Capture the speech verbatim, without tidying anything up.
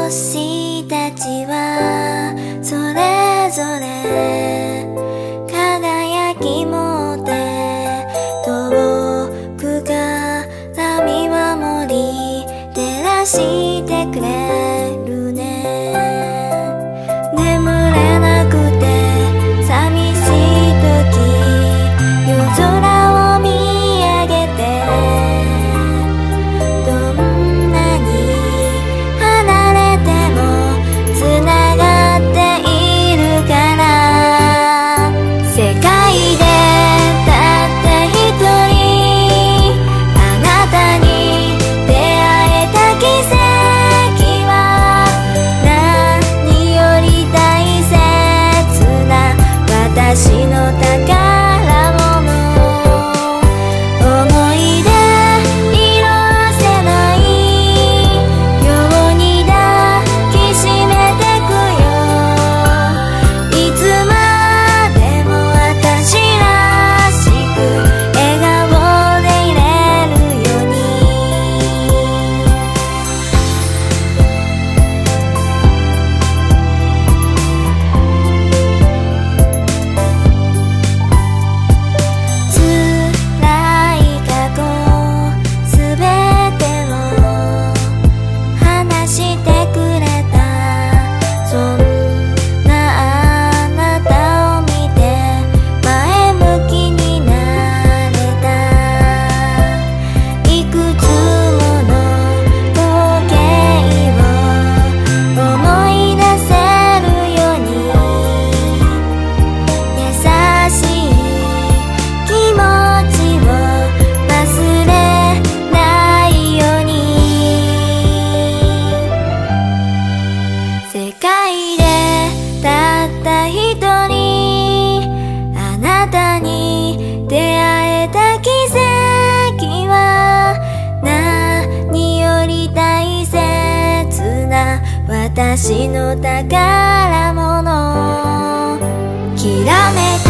星たちはそれぞれ輝き持って遠くから見守り照らしてくれるね。眠れなくて寂しい時夜空を見上げてどんなに離れてもつながっているから世界でたった一人あなたに出会えた奇跡は何より大切な私の宝世界でたった一人あなたに出会えた奇跡は何より大切な私の宝物きらめく